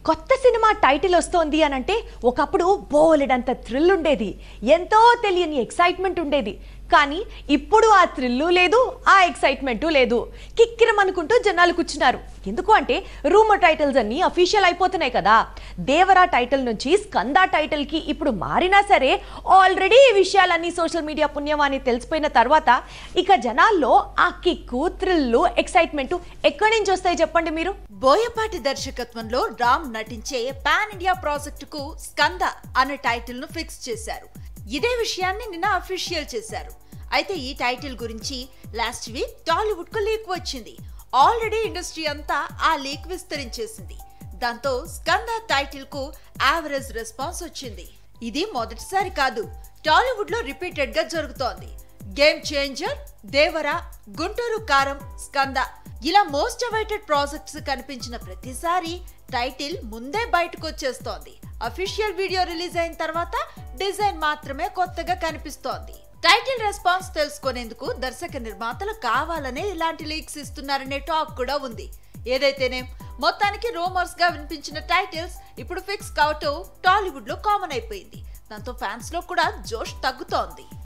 కొత్త cinema title వస్తోంది అనంటే ఒకప్పుడు బోలెడంత థ్రిల్ ఉండేది, ఎంతో తెలియని ఎక్సైట్మెంట్ ఉండేది. కానీ ఇప్పుడు ఆ థ్రిల్లు లేదు, ఆ ఎక్సైట్మెంటు లేదు. కిక్కిరమనుకుంటూ జనాలు కూర్చున్నారు. ఎందుకు అంటే రూమర్ టైటిల్స్ అన్ని అఫీషియల్ అయిపోతున్నాయి కదా. దేవరా టైటిల్ నుంచి స్కందా టైటిల్ కి ఇప్పుడు మారినా సరే ఆల్రెడీ ఈ విషయాలన్నీ సోషల్ మీడియా పుణ్యమాని తెలిసిపోయిన తర్వాత ఇక జనాల్లో ఆ కిక్కు, థ్రిల్లు, ఎక్సైట్మెంట్ ఎక్కడి నుంచి వస్తాయి చెప్పండి మీరు? బోయపాటి దర్శకత్వంలో రామ్ నటించే పాన్ ఇండియా ప్రాజెక్టుకు స్కంద అనే టైటిల్ ను ఫిక్స్ చేశారు. ఇదే విషయాన్ని నిన్న అఫీషియల్ చేశారు. అయితే ఈ టైటిల్ గురించి లాస్ట్ వీక్ టాలీవుడ్ కు లీక్ వచ్చింది. ఆల్రెడీ ఇండస్ట్రీ అంతా ఆ లీక్ విస్తరించేసింది. దాంతో స్కంద టైటిల్ కు యావరేజ్ రెస్పాన్స్ వచ్చింది. ఇది మొదటిసారి కాదు, టాలీవుడ్ లో రిపీటెడ్ గా జరుగుతోంది. గేమ్ చేంజర్, దేవరా, గుంటూరు కారం, స్కంద ఇలా మోస్ట్ అవైటెడ్ ప్రాజెక్ట్స్ కనిపించిన ప్రతిసారి టైటిల్ ముందే బయటకు వచ్చేస్తోంది. అఫీషియల్ వీడియో రిలీజ్ అయిన తర్వాత డిజైన్ మాత్రమే కొత్తగా కనిపిస్తోంది. టైటిల్ రెస్పాన్స్ తెలుసుకునేందుకు దర్శక నిర్మాతలు కావాలనే ఇలాంటి లీక్స్ ఇస్తున్నారనే టాక్ కూడా ఉంది. ఏదైతేనే మొత్తానికి రూమర్స్ గా వినిపించిన టైటిల్స్ ఇప్పుడు ఫిక్స్ కావటం టాలీవుడ్ లో కామన్ అయిపోయింది. దాంతో ఫ్యాన్స్ లో కూడా జోష్ తగ్గుతోంది.